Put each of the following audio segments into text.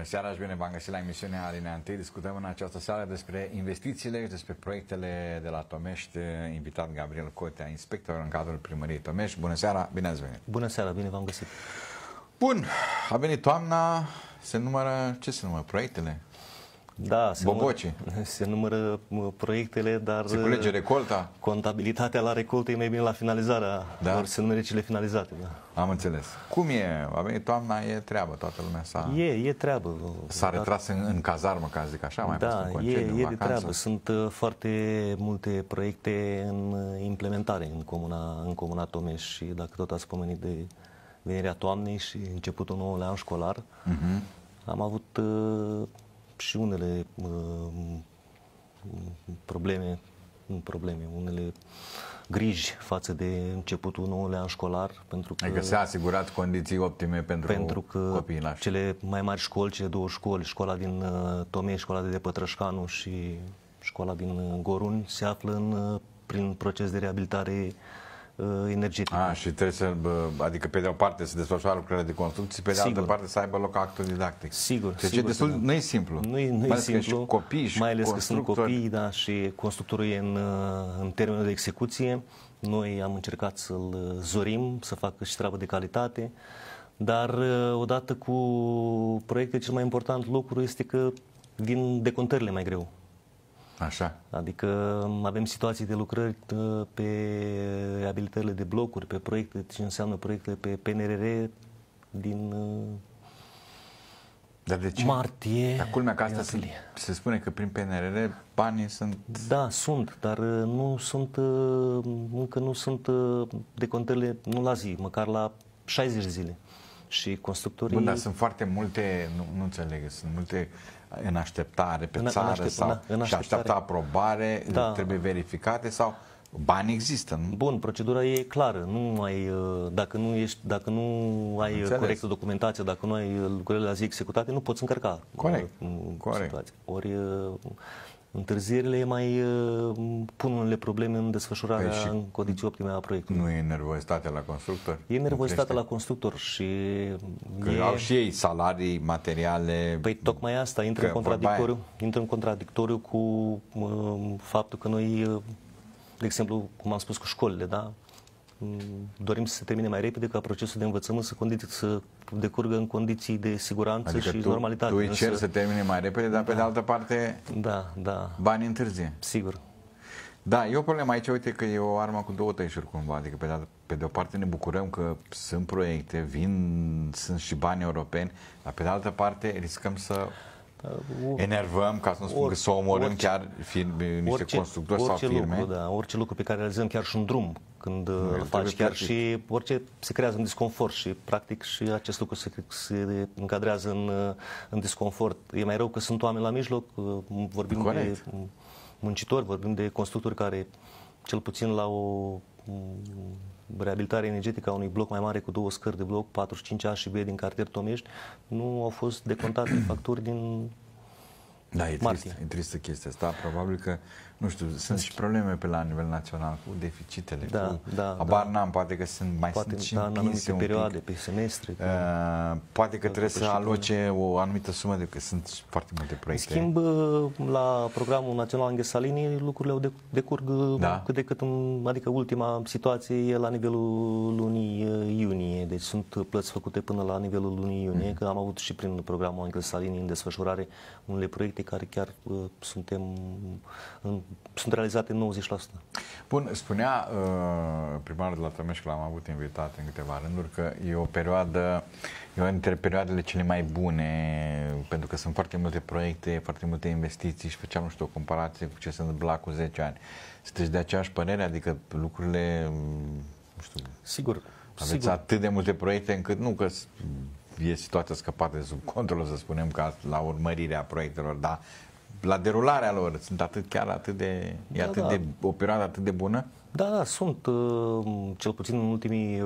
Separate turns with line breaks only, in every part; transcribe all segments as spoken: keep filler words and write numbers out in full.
Bună seara și bine v-am găsit la emisiunea Alinea unu. Discutăm în această seară despre investițiile și despre proiectele de la Tomești. Invitat Gabriel Cotea, inspector în cadrul primăriei Tomești. Bună seara, bine ați venit.
Bună seara, bine v-am găsit.
Bun, a venit toamna, se numără, ce se numără, proiectele?
Da, se
Bobocii.
numără, se numără proiectele, dar
se culege recolta.
Contabilitatea la recoltă e mai bine la finalizarea,
da?
Ori se numere cele finalizate. Da.
Am înțeles. Cum e? A venit toamna, e treabă, toată lumea s-a...
E, e treabă.
S-a retras în, în cazarmă, ca să zic așa, mai
da,
în concediu,
e,
în
e de treabă. Sunt uh, foarte multe proiecte în implementare în comuna, în comuna Tomești și dacă tot ați pomenit de venirea toamnei și începutul noului an școlar, uh-huh. am avut uh, și unele uh, probleme, nu probleme, unele griji față de începutul noului an școlar, pentru că,
adică s-a asigurat condiții optime pentru,
pentru că
copiii
cele mai mari școli, cele două școli, școala din uh, Tomești, școala de Pătrășcanu și școala din uh, Goruni, se află în, uh, prin proces de reabilitare energetică.
A, și trebuie să, adică pe de o parte să desfășoare lucrările de construcție, pe de
sigur.
altă parte să aibă loc actul didactic.
Sigur.
Deci
sigur
e destul,
da.
nu e simplu.
Nu e, nu e simplu,
și copii, și
mai ales că sunt copii, da, și constructorul e în, în termenul de execuție. Noi am încercat să-l zorim, să facă și treabă de calitate, dar odată cu proiectele, cel mai important lucru este că vin decontările mai greu.
Așa.
Adică avem situații de lucrări pe reabilitările de blocuri, pe proiecte, ce înseamnă proiecte pe P N R R din
Dar de ce?
martie.
Dar culmea că asta se, se spune că prin P N R R banii sunt...
Da, sunt, dar nu sunt, încă nu sunt decontările, nu la zi, măcar la șaizeci de zile. Și constructorii...
Bun, dar sunt foarte multe, nu, nu înțeleg, sunt multe în așteptare pe în, țară în aștept, sau în, în și așteaptă aprobare, da. Trebuie verificate sau bani există, nu?
Bun, procedura e clară, nu ai, dacă nu ești, dacă nu ai Înțeles. corectă documentație, dacă nu ai lucrările la zi executate, nu poți încărca.
Corect.
Corect. Situația. Ori întârzierile mai pun unele probleme în desfășurarea păi în condiții optime a proiectului.
Nu e nervozitate la constructor?
E nervozitate la constructor și...
Că
e...
au și ei salarii, materiale...
Păi tocmai asta intră în contradictoriu, intră în contradictoriu cu uh, faptul că noi, uh, de exemplu, cum am spus cu școlile, da? Dorim să se termine mai repede ca procesul de învățământ să, condiții, să decurgă în condiții de siguranță adică și
tu,
normalitate.
tu îi ceri să termine mai repede, dar
da.
pe de altă parte
da, da.
banii întârzie.
Sigur.
Da, e o problemă aici, uite că e o armă cu două tăișuri cumva, adică pe de, pe de o parte ne bucurăm că sunt proiecte, vin, sunt și bani europeni, dar pe de altă parte riscăm să enervăm, ca să nu spun că să omorâm orice, chiar firme, niște orice, constructori
orice
sau firme.
Lucru, da, orice lucru pe care realizăm, chiar și un drum, când nu, îl faci, chiar plătit. Și orice se creează un disconfort și practic și acest lucru se, se încadrează în, în disconfort. E mai rău că sunt oameni la mijloc, vorbim Corect. de muncitori, vorbim de constructori care, cel puțin la o reabilitare energetică a unui bloc mai mare cu două scări de bloc, patruzeci și cinci A și B din cartier Tomești, nu au fost decontate facturi din
Da, e trist, e tristă chestia asta. Probabil că, nu știu, sunt și probleme pe la nivel național cu deficitele,
da,
cu...
Da,
Abar
da.
n-am, poate că sunt mai
poate,
sunt și
da, în anumite perioade,
pic.
pe semestre. Pe...
Uh, poate că trebuie să aloce o anumită sumă, de că sunt foarte multe proiecte.
În schimb, la programul național Anghesalini, lucrurile au decurg da. cât de cât, în, adică ultima situație e la nivelul lunii iunie, deci sunt plăți făcute până la nivelul lunii iunie, mm. că am avut și prin programul Anghesalini în desfășurare unele proiecte care chiar uh, suntem, în, sunt realizate în nouăzeci la sută.
Bun, spunea uh, primarul de la Tomești, că l-am avut invitat în câteva rânduri, că e o perioadă, e una dintre perioadele cele mai bune, pentru că sunt foarte multe proiecte, foarte multe investiții și făceam, nu știu, o comparație cu ce se întâmpla cu zece ani. Sunteți de aceeași părere? Adică lucrurile, nu știu,
sigur,
aveți
sigur.
atât de multe proiecte încât nu că e situația scăpată de sub control, să spunem, ca la urmărirea proiectelor, dar la derularea lor sunt atât, chiar atât de, e da, atât da. de, o perioadă atât de bună?
Da, da, sunt, cel puțin în ultimii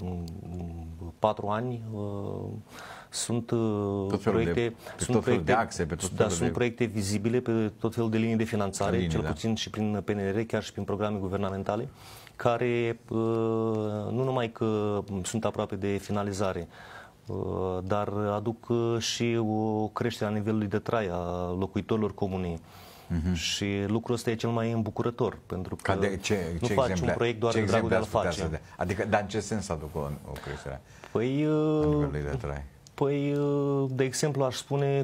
patru ani, sunt
tot
proiecte,
de, pe
sunt
tot
proiecte,
de axe, pe tot
da,
de...
sunt proiecte vizibile pe tot felul de linii de finanțare, linii, cel puțin da. și prin P N R R, chiar și prin programe guvernamentale, care nu numai că sunt aproape de finalizare, dar aduc și o creștere a nivelului de trai a locuitorilor comunei. Uh-huh. Și lucrul ăsta e cel mai îmbucurător, pentru că
de, ce,
nu
ce
faci
exemple,
un proiect doar
ce
de dragul de a-l face.
De, adică, dar în ce sens aduc o, o creștere
păi,
a nivelului de trai?
Păi, de exemplu, aș spune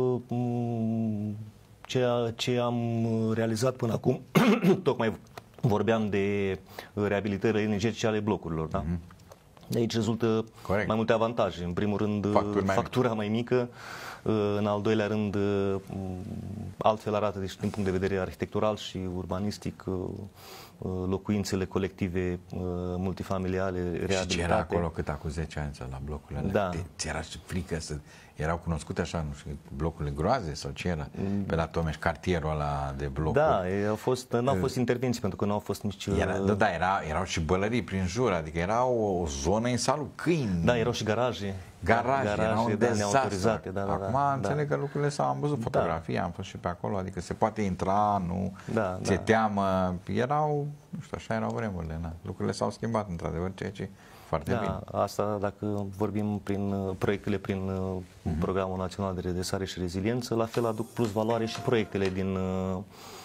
ceea ce am realizat până acum, tocmai vorbeam de reabilitările energetice ale blocurilor, da? Uh-huh. De aici rezultă Corect. mai multe avantaje. În primul rând, Facturi mai factura mic. mai mică, în al doilea rând, altfel arată, deci din punct de vedere arhitectural și urbanistic, locuințele colective multifamiliale reabilitate. Și
ce era acolo cât acum zece ani la blocurile
da.
alea? Ți era și frică să... Erau cunoscute așa, nu știu, blocurile groaze sau ce era? Pe la Tomeș, cartierul ăla de blocuri.
Da, au fost, n-au fost intervenții, pentru că nu au fost nici...
Era, da, da, era, erau și bălării prin jur, adică era o, o zonă în salul câini.
Da, erau și garaje.
Garaje,
garaje
erau un
da,
dezastru.
Da, da,
Acum
da,
înțeleg
da.
că lucrurile s-au, am văzut fotografii, da. am fost și pe acolo, adică se poate intra, nu,
da,
ți-e
da.
teamă, erau, nu știu, așa erau vremurile, na. Lucrurile s-au schimbat, într-adevăr, ceea ce foarte
da,
bine.
Asta dacă vorbim prin proiectele prin uh-huh. Programul Național de Redresare și Reziliență, la fel aduc plus valoare și proiectele din uh,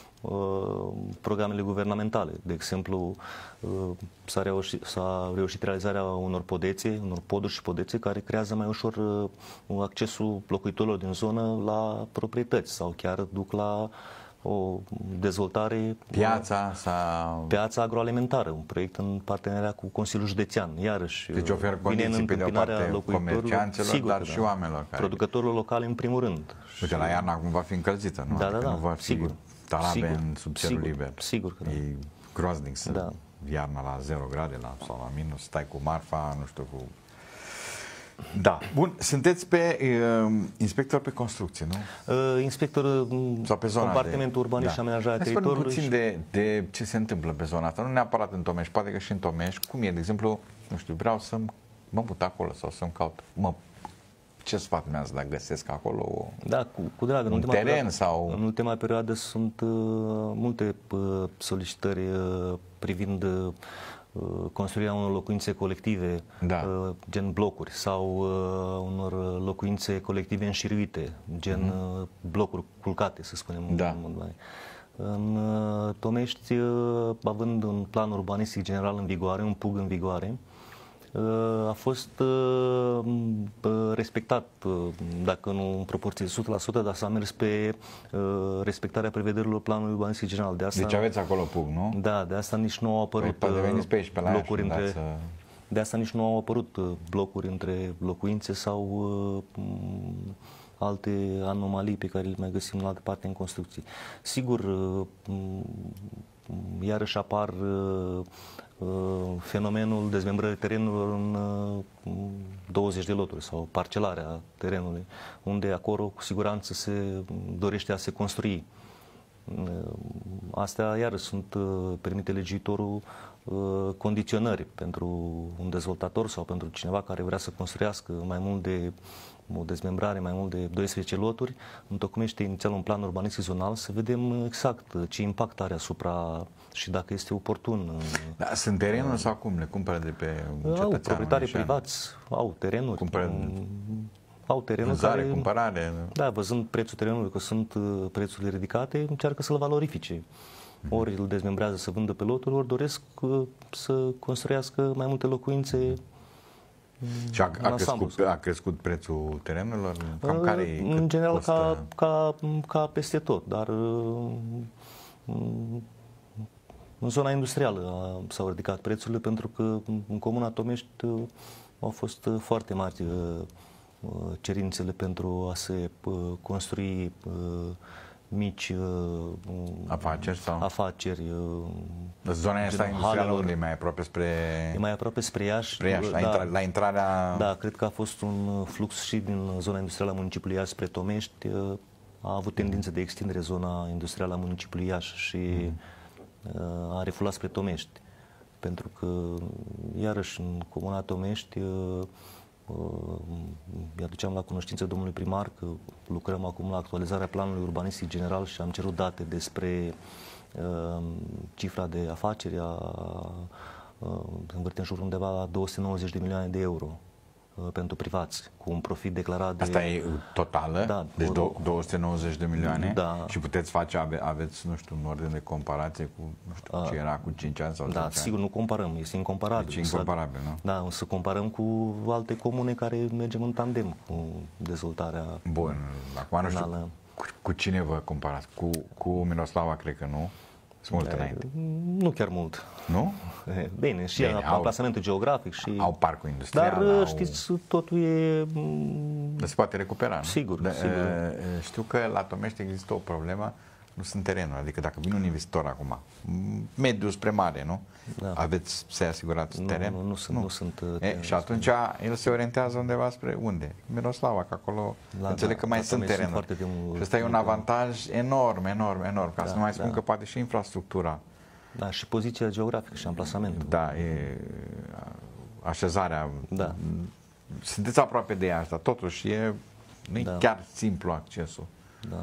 programele guvernamentale. De exemplu, uh, s-a reușit, s-a reușit realizarea unor podețe, unor poduri și podețe care creează mai ușor uh, accesul locuitorilor din zonă la proprietăți sau chiar duc la o dezvoltare,
piața sau
piața agroalimentară, un proiect în parteneriat cu Consiliul Județean, iarăși.
Deci oferă condiții pe de o parte comercianților,
sigur,
dar și
da.
oamenilor. Care...
Producătorilor locali în primul rând.
Uite, la iarna acum va fi încălzită, nu?
Da,
adică
da, da,
nu va fi
sigur.
Tarabe
sigur.
în sub cerul
sigur.
liber.
Sigur că da.
E groaznic să
da.
iarna la zero grade la, sau la minus, stai cu marfa, nu știu, cu... Da. Bun, sunteți pe uh, inspector pe construcție, nu?
Uh, inspector
sau pe zona
compartimentul
de...
urbanism
da.
și amenajarea teritoriului.
puțin
și...
de, de ce se întâmplă pe zona asta, nu neapărat în Tomeș, poate că și în Tomeș. Cum e, de exemplu, nu știu, vreau să mă mut acolo sau să-mi caut, mă, ce sfat mi-ați dat, găsesc acolo
da, cu, cu drag. În
un teren
perioadă,
sau...
În ultima perioadă sunt uh, multe uh, solicitări uh, privind uh, construirea unor locuințe colective,
da.
uh, gen blocuri, sau uh, unor locuințe colective înșiruite, gen uh-huh. blocuri culcate, să spunem.
Da.
Mai. În uh, Tomești, uh, având un plan urbanistic general în vigoare, un P U G în vigoare, a fost respectat, dacă nu în proporție de o sută la sută, dar s-a mers pe respectarea prevederilor planului urbanistic general. De asta,
deci aveți acolo P U G, nu?
Da, de asta nici nu au apărut
păi, pe aici, pe la
blocuri între...
Să...
De asta nici nu au apărut blocuri între locuințe sau alte anomalii pe care le mai găsim în altă parte în construcții. Sigur, iarăși apar fenomenul dezmembrării terenurilor în douăzeci de loturi sau parcelarea terenului, unde acolo cu siguranță se dorește a se construi. Astea iarăși sunt, permite legiuitorul, condiționări pentru un dezvoltator sau pentru cineva care vrea să construiască mai mult de o dezmembrare, mai mult de doisprezece loturi, întocmește inițial un plan urbanistic zonal să vedem exact ce impact are asupra și dacă este oportun.
Da, sunt terenuri uh, sau cum? Le cumpără de pe cetățeanul?
Au proprietari privați, au terenuri.
Cumpără
au terenuri
vânzare,
care,
cumpărare.
Da, văzând prețul terenului, că sunt prețurile ridicate, încearcă să-l valorifice. Ori îl dezmembrează să vândă pe loturi, ori doresc să construiască mai multe locuințe.
Și a, a, crescut, a crescut prețul terenurilor? Cam care
în general costă... ca, ca, ca peste tot, dar în zona industrială s-au ridicat prețurile pentru că în Comuna Tomești au fost foarte mari cerințele pentru a se construi mici
afaceri sau
afaceri.
Zona asta industrială unde e mai aproape spre
e mai aproape spre Iași.
Spre Iași, la,
da,
intra, la intrarea.
Da, cred că a fost un flux și din zona industrială a municipiului Iași spre Tomești. A avut tendință de extindere zona industrială a municipiului Iași și mm. a refulat spre Tomești. Pentru că iarăși în Comuna Tomești i-aduceam la cunoștință domnului primar că lucrăm acum la actualizarea planului urbanistic general și am cerut date despre uh, cifra de afaceri, a, uh, învârte în jur undeva la două sute nouăzeci de milioane de euro pentru privați, cu un profit declarat de...
Asta e totală?
Da,
deci
o,
două sute nouăzeci de milioane?
Da.
Și puteți face, ave, aveți, nu știu, un ordine de comparație cu, nu știu, ce era cu cinci ani sau
Da,
zece ani?
sigur, nu comparăm, este incomparabil.
Deci incomparabil, nu?
Da, o să comparăm cu alte comune care mergem în tandem cu dezvoltarea.
Bun, acum nu știu, cu, cu cine vă comparați? Cu, cu Miroslava, cred că nu? Sunt mult înainte.
Nu chiar mult.
Nu?
Bine, și
Bine,
amplasamentul geografic și...
Au parcul industrial.
Dar,
au...
știți, totul e...
Se poate recupera, nu?
Sigur,
de,
sigur.
Știu că la Tomești există o problemă, nu sunt terenuri, adică dacă vine un investitor acum, mediu spre mare, nu?
Da.
Aveți să-i asigurați
nu,
teren?
Nu, nu sunt. Nu. Nu sunt
e, și atunci el se orientează undeva spre unde? Miroslava, că acolo
la,
înțeleg
da,
că mai sunt terenuri.
Sunt
și ăsta e un avantaj enorm, enorm, enorm, ca
da,
să nu mai spun
da.
că poate și infrastructura.
Da, și poziția geografică și amplasamentul.
Da, e așezarea.
Da.
Sunteți aproape de ea asta, totuși e, nu e
da.
chiar simplu accesul.
Da.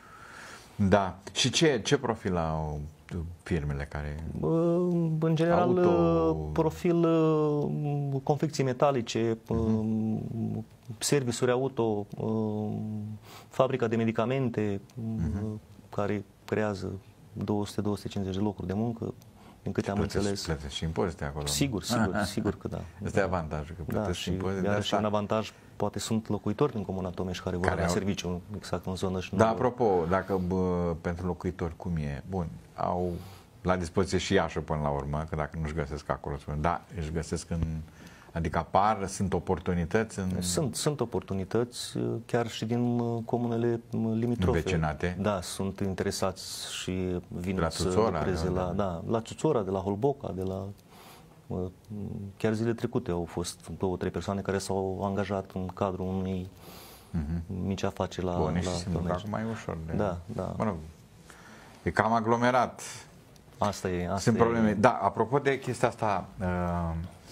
Da. Și ce, ce profil au firmele care...
În general,
auto...
profil confecții metalice, uh-huh. serviciuri auto, fabrica de medicamente, uh-huh. care creează două sute - două sute cincizeci de locuri de muncă, din câte am înțeles.
Plătesc și impozite acolo.
Sigur, sigur, sigur că da.
Asta e avantajul, că plătesc
da,
și impozite.
Iar
de
și un avantaj, poate sunt locuitori din Comuna Tomești care vor
care
avea
au...
serviciu exact în zonă și nu...
Da, apropo, dacă bă, pentru locuitori cum e? Bun, au la dispoziție și Iașul până la urmă, că dacă nu-și găsesc acolo, spune, da, își găsesc în... Adică apar, sunt oportunități în...
Sunt, sunt oportunități, chiar și din comunele limitrofe.
Învecinate.
Da, sunt interesați și vin
la
să
Țuțora,
lucreze la, da, la Țuțora, de la Holboca, de la... Chiar zile trecute au fost două, trei persoane care s-au angajat în cadrul unei uh-huh. mici afaceri la
Bun,
la
și simt acum mai ușor. De...
Da, da.
Mă rog, e cam aglomerat.
Asta e. Asta
Sunt
e...
probleme. Da, apropo de chestia asta, uh,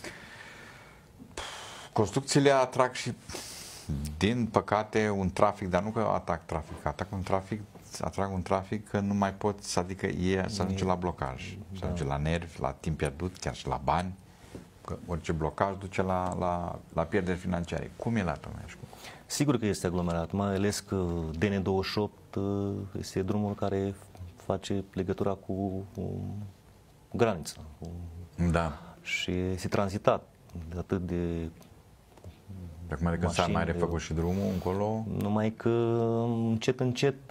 construcțiile atrag și, din păcate, un trafic, dar nu că atac trafic, atac un trafic, atrag un trafic că nu mai poți, adică e să ajunge la blocaj, să ajunge la nervi, la timp pierdut, chiar și la bani, că orice blocaj duce la, la, la pierderi financiare. Cum e la Tomești?
Sigur că este aglomerat, mai ales că D N douăzeci și opt este drumul care face legătura cu, cu granița. Cu,
da.
Și este tranzitat de atât de
de acum de când s-a mai refăcut și drumul încolo?
Numai că încet, încet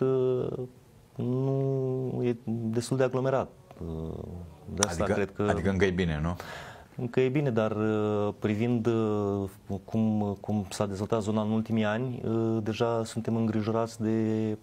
nu e destul de aglomerat. De asta
adică,
cred că...
Adică încă e bine, nu?
Încă e bine, dar privind cum, cum s-a dezvoltat zona în ultimii ani, deja suntem îngrijorați de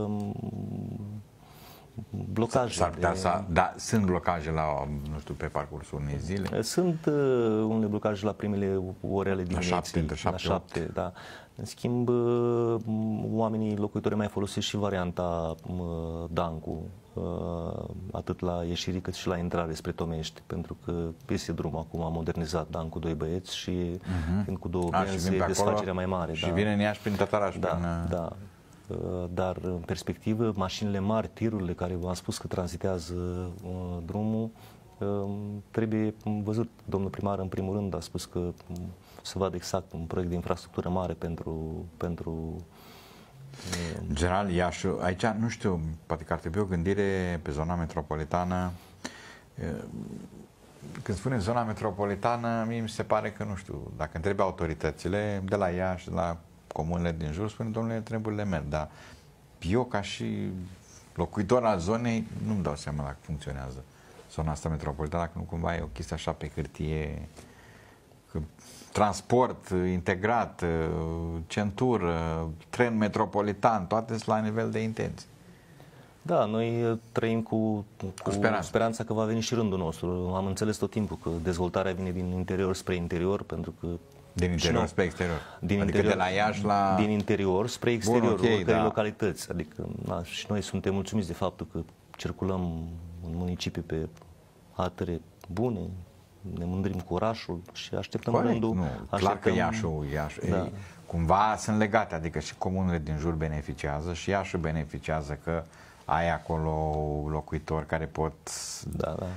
blocaje.
S-ar putea
de...
să, da, sunt blocaje la, nu știu, pe parcursul unei zile?
Sunt uh, unele blocaje la primele ore ale dimineții.
La șapte, între șapte,
la șapte, da. În schimb, uh, oamenii locuitori mai folosesc și varianta uh, Dancu, uh, atât la ieșire cât și la intrare spre Tomești, pentru că este drum acum modernizat Dancu doi băieți și uh-huh. fiind cu două benzi, e desfacerea mai mare.
Și
da.
vine în Iași prin Tătaraș.
Da,
prin...
da. Dar în perspectivă, mașinile mari, tirurile care v-am spus că tranzitează uh, drumul, uh, trebuie văzut. Domnul primar, în primul rând, a spus că uh, se vadă exact un proiect de infrastructură mare pentru... pentru uh,
în general, Iașu, aici, nu știu, poate că ar trebui o gândire pe zona metropolitană. Uh, când spune zona metropolitană, mie mi se pare că, nu știu, dacă întrebi autoritățile de la Iași, de la comunele din jur, spune, domnule, treburile merg, dar eu, ca și locuitor al zonei, nu-mi dau seama dacă funcționează zona asta metropolitană, dacă nu cumva e o chestie așa pe hârtie, că transport integrat, centură, tren metropolitan, toate sunt la nivel de intenții.
Da, noi trăim cu, cu,
cu speranța.
speranța că va veni și rândul nostru. Am înțeles tot timpul că dezvoltarea vine din interior spre interior, pentru că
din interior spre exterior.
Din
adică
interior,
de la Iași la...
Din interior spre exterior,
Bun, okay,
oricărei
da.
localități. Adică na, și noi suntem mulțumiți de faptul că circulăm în municipii pe atere bune, ne mândrim cu orașul și așteptăm
Corect,
rândul.
Nu,
așteptăm...
clar că Iașul, Iașul
da.
ei, cumva sunt legate, adică și comunele din jur beneficiază și Iașul beneficiază că ai acolo locuitori care pot...
Da, da.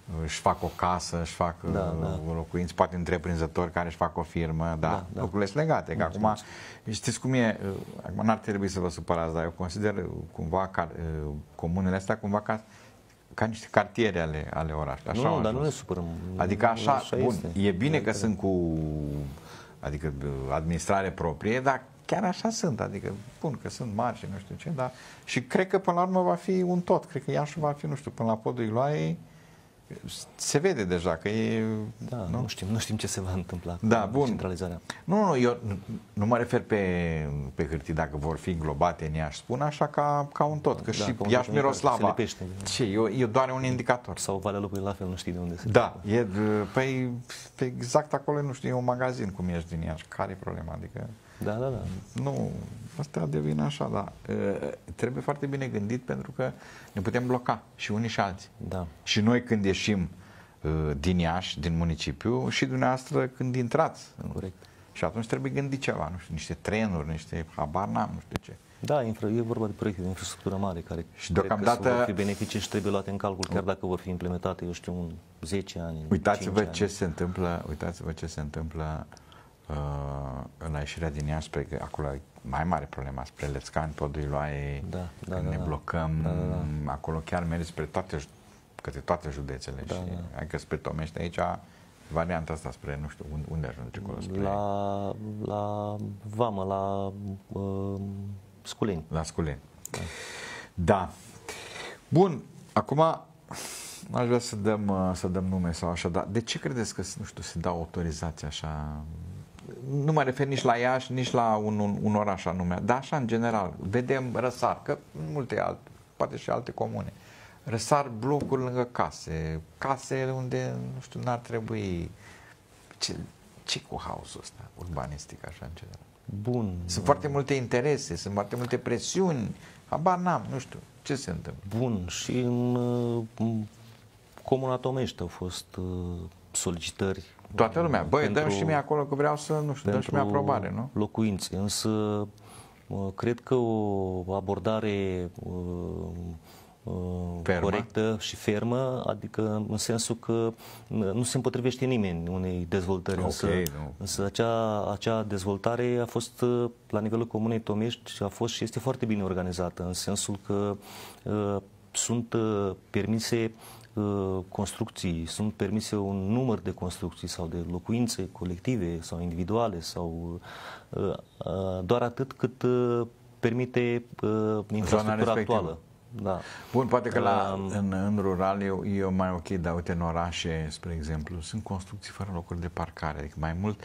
își fac o casă, își fac
Da, da.
locuinți, poate întreprinzători care își fac o firmă, da,
Da, da.
lucrurile sunt legate. Că acum, știți cum e, acum n-ar trebui să vă supărați, dar eu consider cumva ca, comunele astea cumva ca, ca niște cartiere ale, ale orașului. Așa
Nu,
au
dar nu
ajuns.
ne supărăm.
Adică așa,
Așa
bun,
este.
e bine că
Adică-
sunt cu, adică administrare proprie, dar chiar așa sunt, adică, bun, că sunt mari și nu știu ce, dar și cred că până la urmă va fi un tot, cred că Iașul va fi, nu știu, până la podul Iloaiei, se vede deja că e...
Da, nu, nu știm, nu știm ce se va întâmpla
Da,
cu
bun.
centralizarea.
Nu, nu, eu nu, nu mă refer pe, pe hârtii dacă vor fi înglobate în Iași, spun așa ca, ca un tot, că
Da,
și
ca un
Iași
tot,
Miroslava,
se lipește.
ce, e, e doar un indicator.
Sau Valea Lupului la fel, nu știi de unde se...
Da, e, păi, pe exact acolo, nu știu, e un magazin cum ești din Iași, care e problema, adică...
Da, da, da.
Nu, asta devine așa, da. Trebuie foarte bine gândit pentru că ne putem bloca și unii și alții.
Da.
Și noi când ieșim din Iași, din municipiu, și dumneavoastră când intrați.
Corect.
Și atunci trebuie gândit ceva, nu știu, niște trenuri, niște habar n-am, nu știu ce.
Da, infra, e vorba de proiecte de infrastructură mare care
Și
cred
deocamdată-
că vor fi beneficii și trebuie luate în calcul, chiar dacă vor fi implementate, eu știu, în zece ani,
Uitați-vă
cinci
ce
ani.
se întâmplă, uitați-vă ce se întâmplă uh, la ieșirea din Iași, spre, că acolo e mai mare problema, spre Lețcani, podul Iloaiei,
Da, da,
când
da,
ne
da.
blocăm,
Da, da, da.
acolo chiar mergi spre toate, ju- către toate județele
Da,
și
da.
adică spre Tomești aici, varianta asta spre, nu știu, unde, unde ajunge acolo? Spre,
La, la Vamă, la uh, Sculeni.
La Sculeni. Da. Bun, acum aș vrea să dăm, uh, să dăm nume sau așa, dar de ce credeți că, nu știu, se dau autorizații așa? Nu mă refer nici la Iași, nici la un, un, un oraș anume, dar așa în general. Vedem răsar, că în multe alte, poate și alte comune, răsar blocuri lângă case, case unde, nu știu, n-ar trebui. Ce, ce cu haosul ăsta urbanistic așa în general?
Bun.
Sunt foarte multe interese, sunt foarte multe presiuni, habar n-am, nu știu, ce se întâmplă?
Bun. Și în uh, Comuna Tomești au fost uh, solicitări.
Toată lumea, băi,
pentru-
dăm și mie acolo că vreau să, nu știu, dăm și mie
pentru
aprobare, nu?
locuințe, însă uh, cred că o abordare uh, uh,
Fermă.
corectă și fermă, adică în sensul că nu se împotrivește nimeni unei dezvoltări,
Ok,
însă,
nu.
însă acea, acea dezvoltare a fost uh, la nivelul Comunei Tomești, a fost și este foarte bine organizată, în sensul că uh, sunt uh, permise uh, construcții, sunt permise un număr de construcții sau de locuințe colective sau individuale sau uh, uh, doar atât cât uh, permite uh, infrastructura
respectivă.
actuală. Da.
Bun, poate că la,
Um,
în, în rural e, e mai ok, dar uite, în orașe, spre exemplu, sunt construcții fără locuri de parcare, adică mai mult,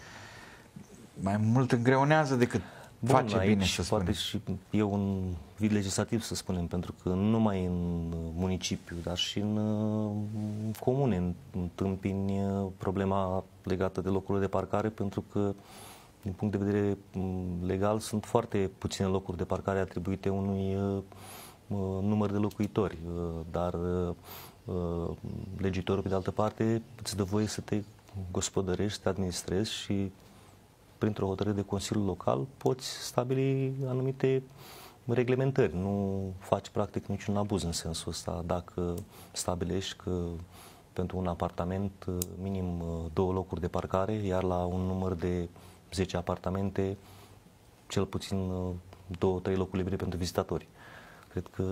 mai mult îngreunează decât
Bun,
face
aici
bine, să
poate
spunem.
și e un vid legislativ, să spunem, pentru că nu numai în municipiu, dar și în uh, comune întâmpini uh, problema legată de locurile de parcare, pentru că din punct de vedere um, legal sunt foarte puține locuri de parcare atribuite unui uh, uh, număr de locuitori, uh, dar uh, uh, legitorul, pe de altă parte, îți dă voie să te gospodărești, să te administrezi și printr-o hotărâre de Consiliul Local poți stabili anumite reglementări. Nu faci practic niciun abuz în sensul ăsta dacă stabilești că pentru un apartament minim două locuri de parcare, iar la un număr de zece apartamente cel puțin două, trei locuri libere pentru vizitatori. Cred că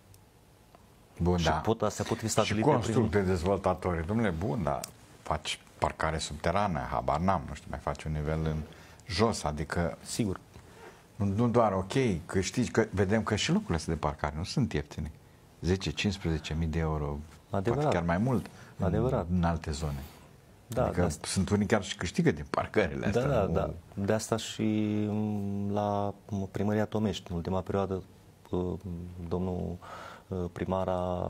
Bun,
și
da.
pot, astea pot fi
Și
stabilite
construct de dezvoltatori. Dom'le, bun, dar faci parcare subterană, habar n-am, nu știu, mai faci un nivel în jos, adică
Sigur.
nu, nu doar ok, că știți că vedem că și locurile astea de parcare nu sunt ieftine. zece cincisprezece mii de euro,
Adevărat.
poate chiar mai mult
Adevărat.
În, în alte zone.
Da,
adică
de asta-
sunt unii chiar și câștigă din parcările astea.
Da, da,
nu-
da. De asta și m, la m, Primăria Tomești, în ultima perioadă, uh, domnul uh, primar a,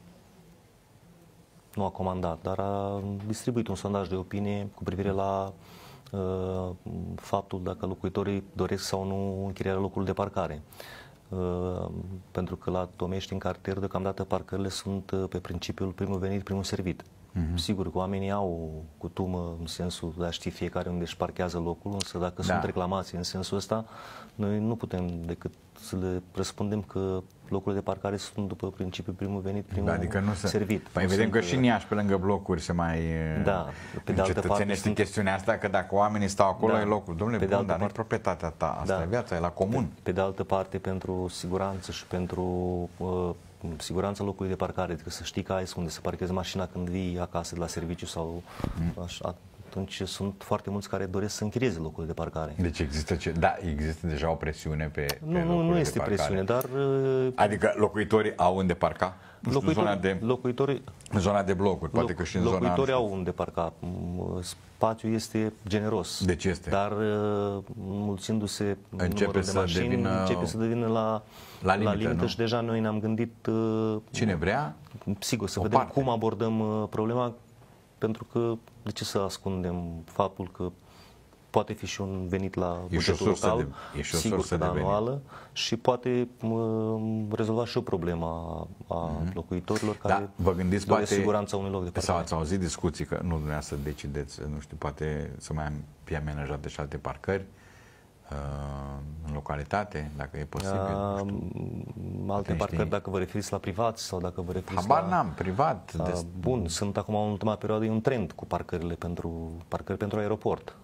nu a comandat, dar a distribuit un sondaj de opinie cu privire la uh, faptul dacă locuitorii doresc sau nu închirierea locului de parcare. Uh, pentru că la Tomești, în cartier, deocamdată parcările sunt uh, pe principiul primul venit, primul servit. Mm-hmm. Sigur că oamenii au cutumă în sensul de a ști fiecare unde își parchează locul, însă dacă da. sunt reclamații în sensul ăsta, noi nu putem decât să le răspundem că locurile de parcare sunt după principiul primul venit, primul da, adică nu servit.
Păi vedem că și în Iași, pe lângă blocuri, se mai
da, pe de altă parte
sunt... chestiunea asta, că dacă oamenii stau acolo, da, e locul. Dom'le, bun, dar nu e proprietatea ta, asta da. e viața, e la comun.
Pe, pe de altă parte, pentru siguranță și pentru uh, siguranța locului de parcare, adică să știi că ai unde să parchezi mașina când vii acasă de la serviciu sau mm. așa, atunci sunt foarte mulți care doresc să închirieze locurile de parcare.
Deci există, ce, da, există deja o presiune pe, pe
nu, nu, nu este presiune, dar...
Adică locuitorii au unde parca?
Locuitori,
zona de,
locuitorii,
în zona de blocuri, poate
loc,
că și în
locuitorii
zona...
au unde parca. Spațiul este generos.
Deci este.
Dar mulțindu-se
începe
de mașini,
devină...
începe să devină la,
la limită,
la limită și deja noi ne-am gândit...
Cine vrea?
Sigur, să vedem parte. cum abordăm problema, pentru că de ce să ascundem faptul că poate fi și un venit la bugetul local,
de,
sigur că anuală, și poate uh, rezolva și o problemă a mm-hmm. locuitorilor care
da, vă gândiți
doresc
poate,
siguranța unui loc de parcare.
Sau ați auzit discuții că nu dumneavoastră decideți, nu știu, poate să mai fie amenajate și alte parcări uh, în localitate, dacă e posibil. Uh,
nu alte parcări, știi? Dacă vă referiți la privat sau dacă vă referiți
Habar
la...
n-am, privat.
Uh, des... Bun, sunt acum în ultima perioadă un trend cu parcările pentru, parcări pentru aeroport.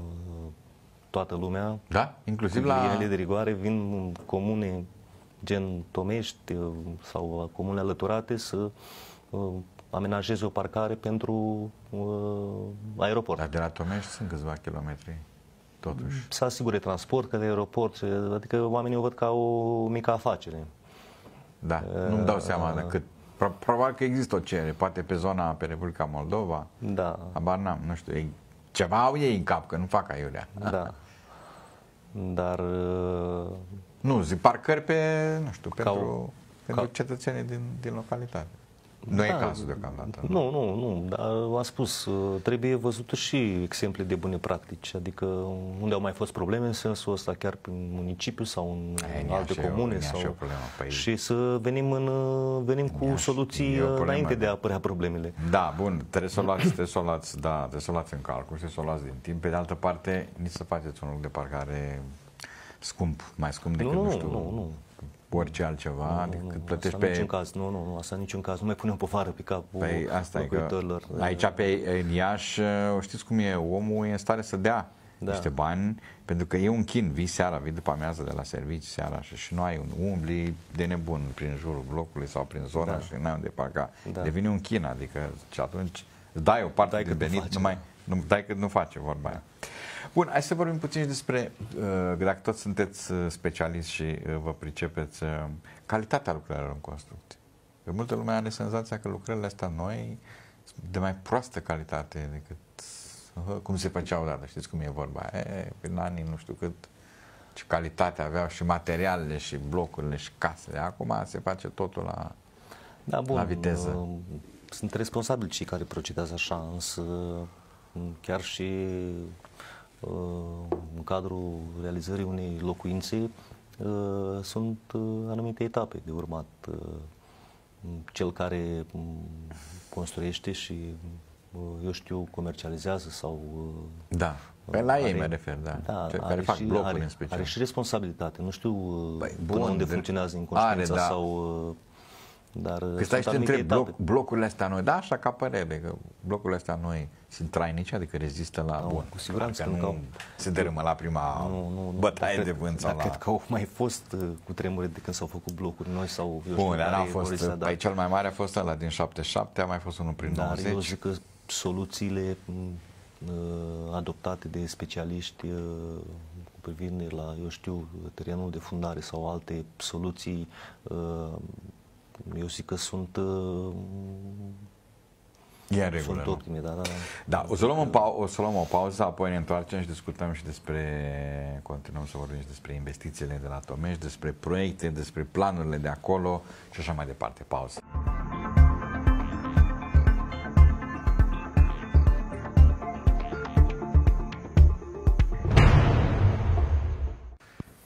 Toată lumea,
da? Inclusiv
la
linele
de rigoare, vin în comune gen Tomești sau comune alăturate să uh, amenajeze o parcare pentru uh, aeroport.
Dar de la Tomești sunt câțiva kilometri, totuși.
Să asigure transport către aeroport, adică oamenii o văd ca o mică afacere.
Da, uh, nu-mi dau seama uh, cât. Probabil că există o cerere, poate pe zona, pe Republica Moldova.
Da.
Habar n-am, nu știu, ei, ceva au ei în cap, că nu fac aiurea.
Da. Dar... Uh,
nu, zic parcări pe, nu știu, pentru,
o,
pentru cetățenii din, din localitate. Nu da, e cazul deocamdată.
Nu, nu, nu, dar am spus, trebuie văzută și exemple de bune practici, adică unde au mai fost probleme în sensul ăsta, chiar prin municipiu sau în e, alte comune.
Eu,
sau,
păi,
și să venim, în, venim cu soluții înainte de a apărea problemele.
Da, bun, trebuie să o luați, trebuie să o luați, da, trebuie să o luați în calcul, trebuie să o luați din timp. Pe de altă parte, nici să faceți un loc de parcare scump, mai scump decât,
nu,
nu știu...
Nu, nu,
orice altceva,
nu,
decât
nu,
plătești
pe...
pe...
Caz. Nu, nu, nu, asta în niciun caz. Nu mai punem povară pe capul
păi, asta
locuitorilor.
E că aici, pe în Iași, știți cum e, omul e în stare să dea da. niște bani, pentru că e un chin, vii seara, vii după amiază de la servici seara și, și nu ai un umbli de nebun prin jurul blocului sau prin zona da. și n-ai unde parca. Da. Devine un chin, adică și atunci îți dai o parte dai de venit, nu mai, nu, dai cât nu face vorba aia. Bun, hai să vorbim puțin despre, dacă toți sunteți specialiști și vă pricepeți, calitatea lucrărilor în construcție. Că multă lume are senzația că lucrările astea noi sunt de mai proastă calitate decât cum se făceau odată. Știți cum e vorba? E, prin anii nu știu cât, ce calitate aveau și materialele și blocurile și casele. Acum se face totul la,
da, bun,
la viteză.
Sunt responsabili cei care procedează așa, însă chiar și în cadrul realizării unei locuințe sunt anumite etape de urmat. Cel care construiește și, eu știu, comercializează sau...
Da, pe la are, ei mă refer, da.
da
Cei care fac blocuri are, în special.
Are și responsabilitate. Nu știu
Băi,
până
bun,
unde funcționează inconștiința
are, da.
sau... Dar
că stai și te întreb, bloc, blocurile astea noi, da, așa ca părere, că blocurile astea noi sunt trainice, adică rezistă la...
No,
bun,
cu siguranță
nu
au,
se dărâmă la prima nu, nu, nu, bătaie
cred,
de vânt sau la...
Cred că au mai fost cu tremure de când s-au făcut blocuri noi sau... Eu
bun,
știu,
n-a fost, păi cel mai mare a fost ăla din șaptezeci și șapte, a mai fost unul prin
dar
nouăzeci.
Eu zic că soluțiile adoptate de specialiști cu privire la, eu știu, terenul de fundare sau alte soluții, eu zic că sunt
e în regulă,
sunt optime, da, da.
Da, o să luăm, pau- o să luăm o pauză, apoi ne întoarcem și discutăm și despre, continuăm să vorbim și despre investițiile de la Tomești, despre proiecte, despre planurile de acolo și așa mai departe. Pauză.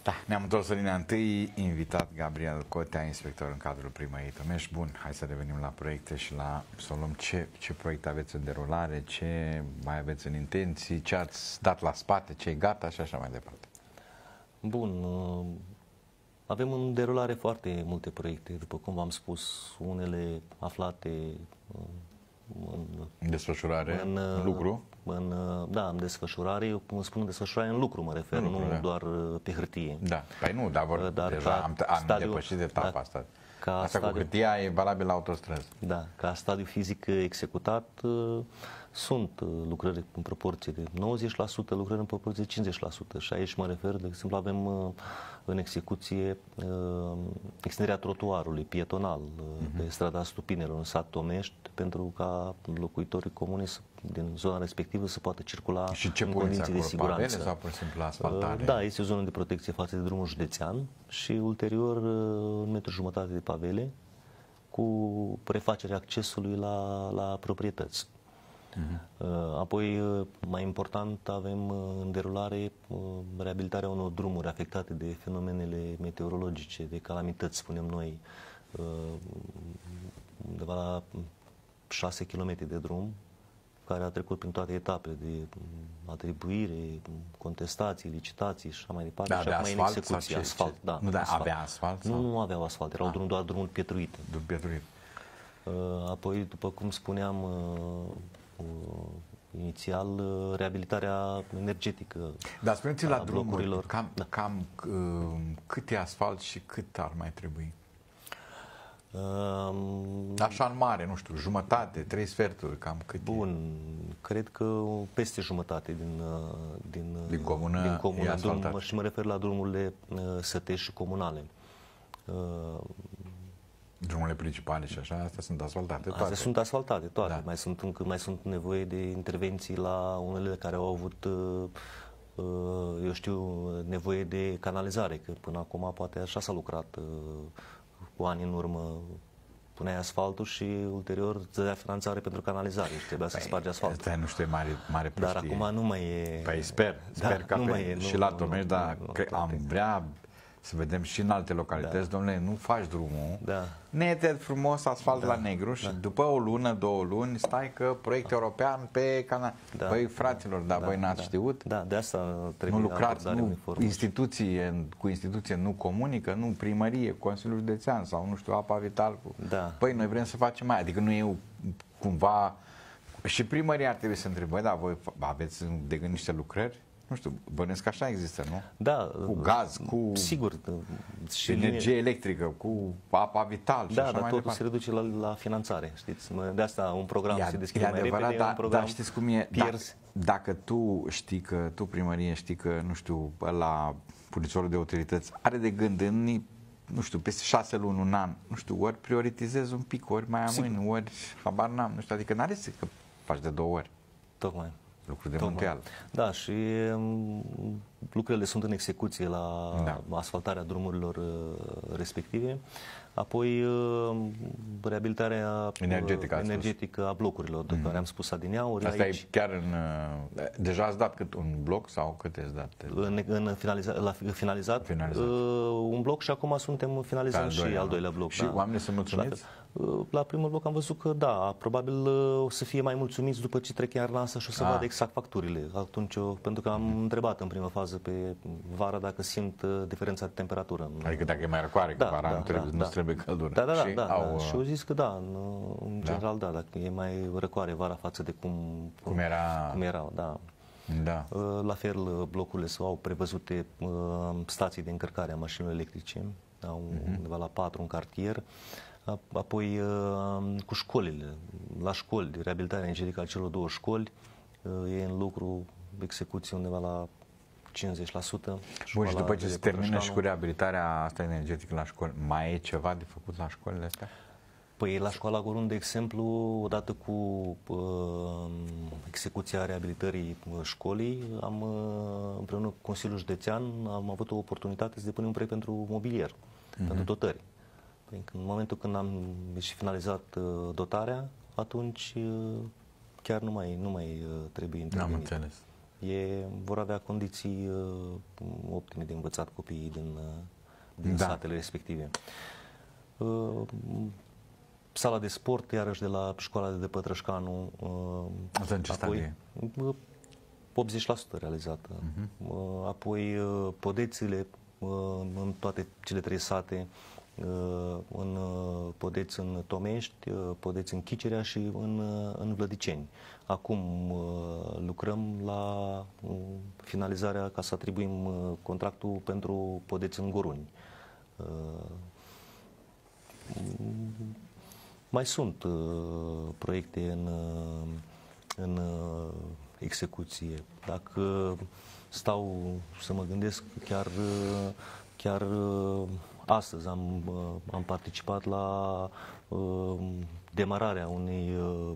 Da, ne-am întors în linia întâi, invitat Gabriel Cotea, inspector în cadrul primăriei Tămeș. Bun, hai să revenim la proiecte și la să luăm ce, ce proiecte aveți în derulare, ce mai aveți în intenții, ce ați dat la spate, ce e gata și așa mai departe.
Bun, avem în derulare foarte multe proiecte, după cum v-am spus, unele aflate în,
în desfășurare,
în,
în lucru?
În, da, în desfășurare, eu cum spun în desfășurare, în lucru mă refer,
lucru,
nu
da.
doar pe hârtie.
Da, păi nu, dar, vor,
dar
deja am, am
stadiu,
depășit etapa
da,
asta.
Ca
asta
stadiu,
cu hârtia e valabil la autostrăzi.
Da, ca stadiu fizic executat sunt lucrări în proporție de nouăzeci la sută, lucrări în proporție de cincizeci la sută și aici mă refer, de exemplu, avem în execuție extinderea trotuarului pietonal uh-huh. pe strada Stupinelor în sat Tomești, pentru ca locuitorii comune din zona respectivă să poată circula
și ce
în condiții de siguranță.
Pavele sau pur și simplu asfaltare?
Da, este o zonă de protecție față de drumul județean și ulterior un metru jumătate de pavele cu prefacerea accesului la, la proprietăți. Uh-huh. Apoi, mai important, avem în derulare reabilitarea unor drumuri afectate de fenomenele meteorologice, de calamități, spunem noi, undeva la șase kilometri de drum, care a trecut prin toate etapele de atribuire, contestații, licitații și așa mai departe.
Da,
și
avea
acum
asfalt?
în execuție,
Ce,
asfalt,
ce?
da.
Nu, da,
asfalt.
avea asfalt? Sau?
Nu, nu aveau asfalt, erau drum, doar drumuri pietruite.
Drum pietruit.
Apoi, după cum spuneam, inițial, reabilitarea energetică.
Dar spuneți la drumurilor, cam,
da.
cam cât e asfalt și cât ar mai trebui?
Um,
Așa în mare, nu știu, jumătate, trei sferturi, cam cât
Bun, e? Cred că peste jumătate din, din,
din comună,
din comună drum, și mă refer la drumurile sătești și comunale. Uh,
Drumurile principale și așa, astea sunt asfaltate toate.
Astea sunt asfaltate toate,
da.
mai sunt încă mai sunt nevoie de intervenții la unele care au avut eu știu, nevoie de canalizare, că până acum poate așa s-a lucrat cu ani în urmă. Puneai asfaltul și ulterior îți dădea finanțare pentru canalizare și trebuia păi, să spargi asfaltul.
Asta nu știu, e mare, mare prostie.
Dar acum nu mai e...
Păi sper, sper
da,
că
nu
pe,
mai e,
și
nu,
la Tomești, dar
nu,
nu, am vrea să vedem și în alte localități, da. Domnule, nu faci drumul,
da.
neted frumos, asfalt da. La negru și da. După o lună, două luni, stai că proiect european pe canal. Da. Băi, fraților, dar da, voi n-ați
da.
știut?
Da, de asta trebuie
nu lucrați, nu, instituție, cu instituție nu comunică, nu primărie, Consiliul Județean sau nu știu, Apa Vital. Cu...
Da.
Păi, noi vrem să facem mai, adică nu e cumva... Și primăria ar trebui să întrebe, băi, da, voi aveți de gând niște lucrări? Nu știu, bănesc că așa există, nu?
Da.
Cu gaz, cu
sigur,
și energie linie... electrică, cu Apa Vital și
da,
așa
dar
mai
totul
departe.
se reduce la, la finanțare, știți? De asta un program
e,
se deschide mai
adevărat,
repede,
da,
un program
dar știți cum e? Dacă, dacă tu știi că, tu primărie știi că, nu știu, la furnizorul de utilități are de gând în, nu știu, peste șase luni, un an, nu știu, ori prioritizezi un pic, ori mai amâni, ori habar n-am, nu știu, adică n-are să că faci de două ori.
Tocmai.
Lucruri de mântuială.
Da, și um, lucrurile sunt în execuție la
da.
Asfaltarea drumurilor uh, respective. Apoi uh, reabilitarea
energetică,
uh, energetică a blocurilor, de mm-hmm. care am spus adineauri.
Asta
aici.
e chiar în... Uh, deja ați dat cât un bloc sau câte ați dat?
În, în finaliza, la finalizat,
finalizat.
Uh, un bloc și acum suntem finalizând și al doilea bloc.
Și da. Oamenii sunt mulțumiți?
La, la primul bloc am văzut că da, probabil o să fie mai mulțumiți după ce trec iarna asta și o să ah. vadă exact facturile. Atunci, eu, pentru că am mm-hmm. întrebat în prima fază pe vară dacă simt diferența de temperatură.
Adică dacă e mai răcoare,
da,
că vara
da,
nu trebuie,
da,
nu
da.
trebuie căldură.
Da, da, da.
Și,
da,
au,
da. Și au zis că da, în, în
da?
general da, dacă e mai răcoare vara față de cum,
cum, era...
cum erau, da.
Da.
La fel, blocurile au prevăzute stații de încărcare a mașinilor electrice, au mm-hmm. undeva la patru în cartier. Apoi cu școlile, la școli, reabilitarea energetică a celor două școli, e în lucru, execuție undeva la cincizeci la sută.
Bun, și după ce se termină și cu reabilitarea asta energetică la școli, mai e ceva de făcut la școlile astea?
Păi la școala Gorun, de exemplu, odată cu uh, execuția reabilitării școlii, am, uh, împreună cu Consiliul Județean, am avut o oportunitate să depunem un proiect pentru mobilier, uh-huh. pentru dotări. Păi, în momentul când am și finalizat uh, dotarea, atunci uh, chiar nu mai, nu mai uh, trebuie intervenit.
N-am înțeles.
E, vor avea condiții uh, optime de învățat copiii din, uh, din
Da.
satele respective. Uh, sala de sport, iarăși de la școala de, de Pătrășcanu, uh,
Asta în ce stadiu e?
uh, optzeci la sută realizată. Uh-huh. Uh, apoi uh, podețile uh, în toate cele trei sate, uh, în uh, Podeț în Tomești, uh, Podeț în Chicerea și în, uh, în Vlădiceni. Acum uh, lucrăm la uh, finalizarea ca să atribuim uh, contractul pentru Podeț în Goruni. Uh, mai sunt uh, proiecte în, uh, în uh, execuție. Dacă stau să mă gândesc, chiar, uh, chiar uh, astăzi am, uh, am participat la uh, demararea unei uh,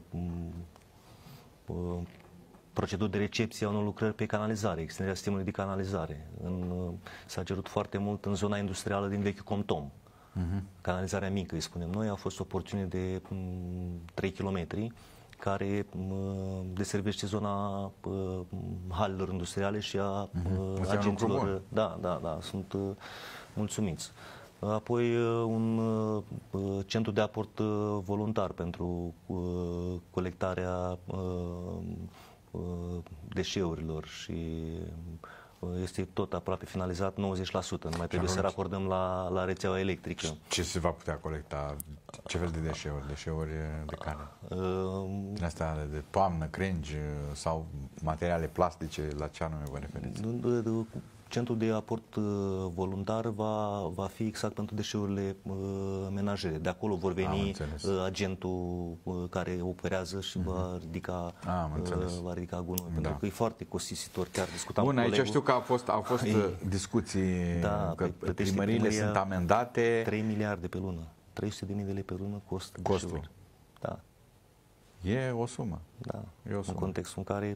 uh, proceduri de recepție a unor lucrări pe canalizare, extinderea sistemului de canalizare. În, uh, s-a cerut foarte mult în zona industrială din vechiul Comtom. Uh-huh. Canalizarea mică, îi spunem noi, a fost o porțiune de um, trei kilometri care um, deservește zona uh, halelor industriale și a uh,
uh-huh.
agenților. Da, da, da, sunt uh, mulțumiți. Apoi uh, un uh, centru de aport uh, voluntar pentru uh, colectarea uh, uh, deșeurilor și este tot aproape finalizat, nouăzeci la sută. Nu mai trebuie să racordăm la, la rețeaua electrică.
Ce se va putea colecta? Ce fel de deșeuri? Deșeuri de care? Uh, Din astea de toamnă, crengi sau materiale plastice, la ce anume vă referiți?
Centrul de aport voluntar va, va fi exact pentru deșeurile uh, menajere. De acolo vor veni uh, agentul uh, care operează și uh-huh. va ridica, uh, va ridica gunoi. Da. Pentru că e foarte costisitor. Chiar discutam
Bun,
cu
aici
colegul.
știu că au fost, au fost
Ei,
discuții
da,
că
păi,
primăriile sunt amendate.
trei miliarde pe lună. trei sute de mii de lei pe lună cost
Costul.
Da.
E o sumă.
Da.
E o sumă.
În contextul în care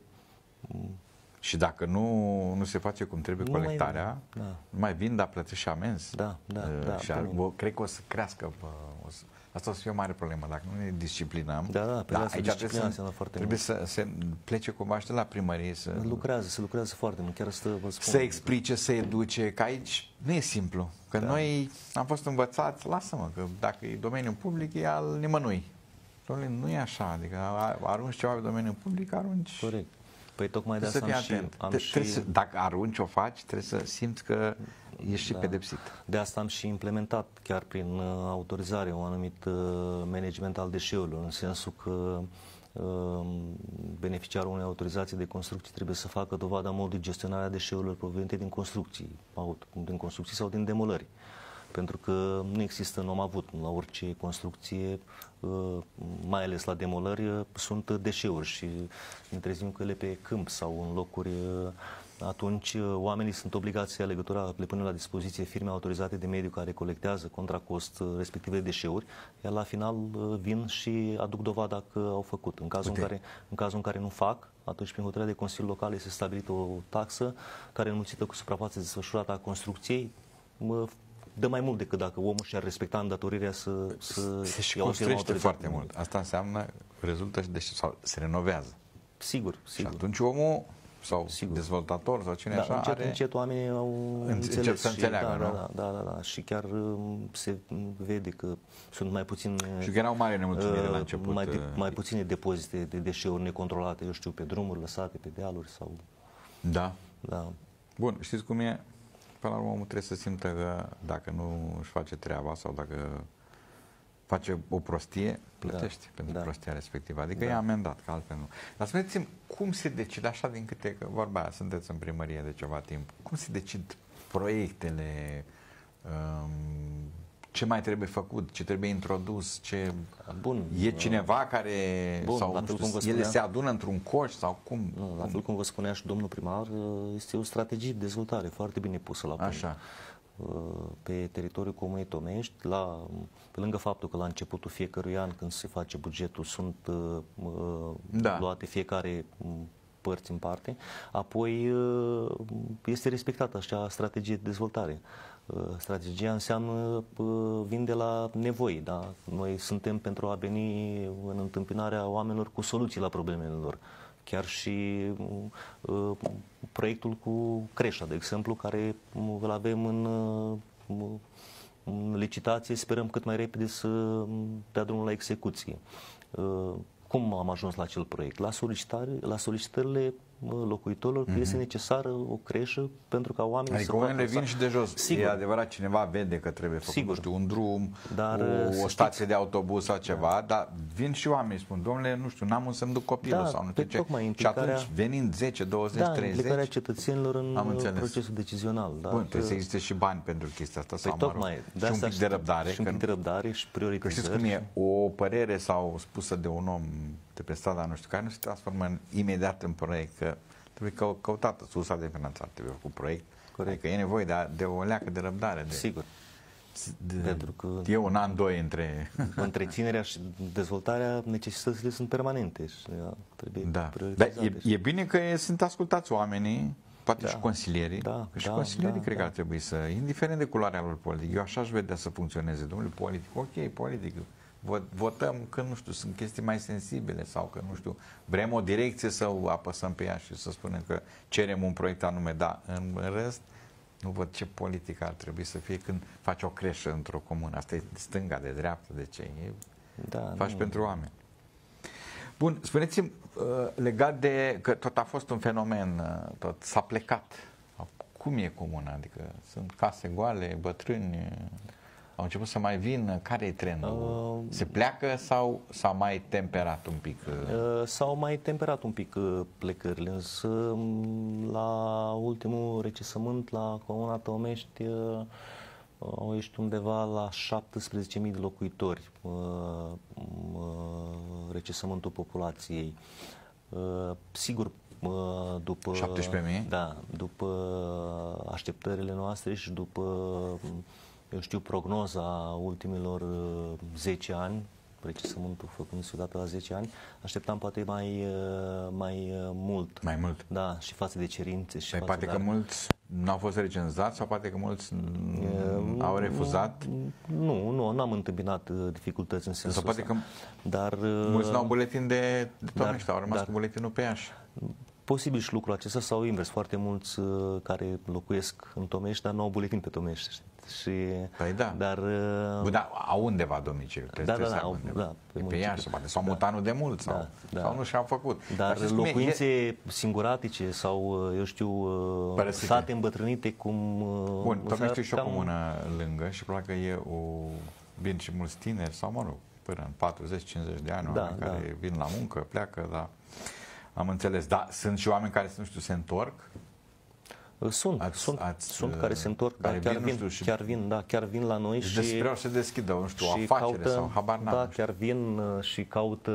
și dacă nu, nu se face cum trebuie nu colectarea, mai, da. nu mai vin, dar plătești și amenzi.
Da, da,
uh,
da,
și ar, o, cred că o să crească. Bă, o să, asta o să fie o mare problemă. Dacă nu ne disciplinăm,
da, da,
da, aici trebuie, să,
foarte
trebuie să se plece cumva și de la primărie. Să
lucrează, se lucrează foarte mult. Chiar să vă spun.
Să explice, să educe, că aici nu e simplu. Că da. noi am fost învățați, lasă-mă, că dacă e domeniul public, e al nimănui. Nu e așa. Adică arunci ceva pe domeniul public, arunci...
Corect. Păi tocmai de asta am și, am
Te,
și...
Să, dacă arunci o faci, trebuie să simți că ești da. și pedepsit.
De asta am și implementat chiar prin uh, autorizare un anumit uh, management al deșeurilor, în sensul că uh, beneficiarul unei autorizații de construcție trebuie să facă dovada modului gestionarea deșeurilor provenite din construcții, din construcții sau din demolări. Pentru că nu există, nu am avut la orice construcție, mai ales la demolări, sunt deșeuri și ne trezim că ele pe câmp sau în locuri, atunci oamenii sunt obligați să ia legătura, le pune la dispoziție firme autorizate de mediu care colectează contra cost respective deșeuri, iar la final vin și aduc dovada că au făcut. În cazul, în care, în cazul în care nu fac, atunci prin hotărârea de Consiliul Local este stabilită o taxă care înmulțită cu suprafața desfășurată a construcției, dă mai mult decât dacă omul și-ar respecta îndatorirea să, să
se și construiește foarte mult. Asta înseamnă, rezultă și deși, sau se renovează.
Sigur, sigur.
Și atunci omul sau sigur. dezvoltator sau cine
da,
așa
încet,
are...
încet oamenii au
înțeles.
Încet
să înțeleagă,
și,
nu?
Da, da, da, da, și chiar se vede că sunt mai puțin...
Și că erau mare nemulțumire uh, la început.
Mai, de, mai puține depozite de deșeuri necontrolate, eu știu, pe drumuri lăsate, pe dealuri sau...
Da.
Da.
Bun, știți cum e? Până la urmă, omul trebuie să simtă că dacă nu își face treaba sau dacă face o prostie, plătește da, pentru da. prostia respectivă. Adică da. e amendat, că altfel nu. Dar spuneți-mi, cum se decide, așa din câte, că vorba aia, sunteți în primărie de ceva timp, cum se decid proiectele, um, ce mai trebuie făcut, ce trebuie introdus, ce...
Bun.
E cineva care...
Bun,
sau, nu știu, ele spunea, se adună într-un coș sau cum?
Nu, la
cum?
fel cum vă spunea și domnul primar, este o strategie de dezvoltare foarte bine pusă la punct.
Așa.
Pe teritoriul Comunei Tomești, la, pe lângă faptul că la începutul fiecărui an, când se face bugetul, sunt da. luate fiecare părți în parte, apoi este respectată așa strategie de dezvoltare. Strategia înseamnă, vin de la nevoi, da? Noi suntem pentru a veni în întâmpinarea oamenilor cu soluții la problemele lor. chiar și uh, proiectul cu creșa, de exemplu, care îl avem în, uh, în licitație, sperăm cât mai repede să dea drumul la execuție. Uh, cum am ajuns la acel proiect? La, solicitare, la solicitările locuitorilor că mm-hmm. este necesară o creșă pentru ca oamenii
adică
să
oamenii vin și de jos.
Sigur.
E adevărat, cineva vede că trebuie făcut,
Sigur.
nu știu, un drum,
dar,
o, o stație știți, de autobuz sau ceva, da. dar vin și oamenii, spun, domnule, nu știu, n-am unde să-mi duc copilul
da,
sau nu știu ce.
Implicarea,
și atunci, venind zece, douăzeci,
da,
treizeci...
implicarea cetățenilor în procesul decizional.
Bun, dar, trebuie să existe și bani pentru chestia asta, sau,
păi, tocmai,
mă rog, și un pic de răbdare.
Și un pic de răbdare și prioritizări.
Că știți cum e, o părere sau spusă de un om de pe strada, nu știu, care nu se transformă în, imediat în proiect, că trebuie că căutată sursa de finanțare, trebuie cu proiect. Corect. Adică e nevoie de, de o leacă de răbdare. De,
Sigur.
De,
Pentru că
e un an, doi între...
întreținerea și dezvoltarea, necesitățile sunt permanente și trebuie
da.
prioritizate.
Dar e, e bine că e, sunt ascultați oamenii, poate
da.
și consilierii,
da,
că și
da,
consilierii
da,
cred
da.
că ar trebui să, indiferent de culoarea lor politică, eu așa aș vedea să funcționeze, domnule, politic, ok, politic, votăm când, nu știu, sunt chestii mai sensibile sau că, nu știu, vrem o direcție să o apăsăm pe ea și să spunem că cerem un proiect anume, da, în rest, nu văd ce politică ar trebui să fie când faci o creșă într-o comună. Asta e de stânga, de dreapta, de ce? E,
da,
faci
nu.
pentru oameni. Bun, spuneți-mi, legat de, că tot a fost un fenomen, tot s-a plecat. Cum e comuna? Adică sunt case goale, bătrâni... Au început să mai vină? Care e trendul? Uh, Se pleacă sau s-a mai temperat un pic?
Uh, s-au mai temperat un pic uh, plecările, însă la ultimul recensământ la Comuna Tomești uh, au ieșit undeva la șaptesprezece mii de locuitori uh, uh, recensământul populației. Uh, sigur, uh, după,
șaptesprezece mii?
Da, după așteptările noastre și după eu știu, prognoza ultimilor zece ani, recensământul făcându-se odată la zece ani, așteptam poate mai, mai mult.
Mai mult?
Da, și față de cerințe. Și
față poate de că mulți nu au fost recenzați sau poate că mulți e, au refuzat?
Nu, nu, n-am întâmpinat dificultăți în sensul
sau poate
ăsta.
că
dar,
mulți n-au buletin de, de Tomești, au rămas
dar,
cu buletinul pe Iași.
Posibil și lucrul acesta sau invers. Foarte mulți uh, care locuiesc în Tomești, dar nu au buletin pe Tomești. Și,
păi da.
Dar, uh,
Bă, da, au undeva domiciliu.
Da, da, da, au, da,
pe, pe Iași, sau poate s-au da. mutat de mult sau,
da, da.
sau nu și-au făcut.
Dar, dar locuințe e... singuratice sau, eu știu, Părăsite. sate îmbătrânite cum...
Bun, Tomești e și o comună lângă și probabil că e o... Vin și mulți tineri sau, mă rog, până în patruzeci cincizeci de ani, da, oameni da. care vin la muncă, pleacă, dar... Am înțeles, dar sunt și oameni care, nu știu, se întorc?
Sunt,
ați,
sunt,
ați,
sunt care se întorc,
care
da, chiar,
vin,
vin,
știu, și
chiar vin, da, chiar vin la noi și
vreau să deschidă, nu știu, o afacere
caută,
sau habar n-am.
Da, chiar vin și caută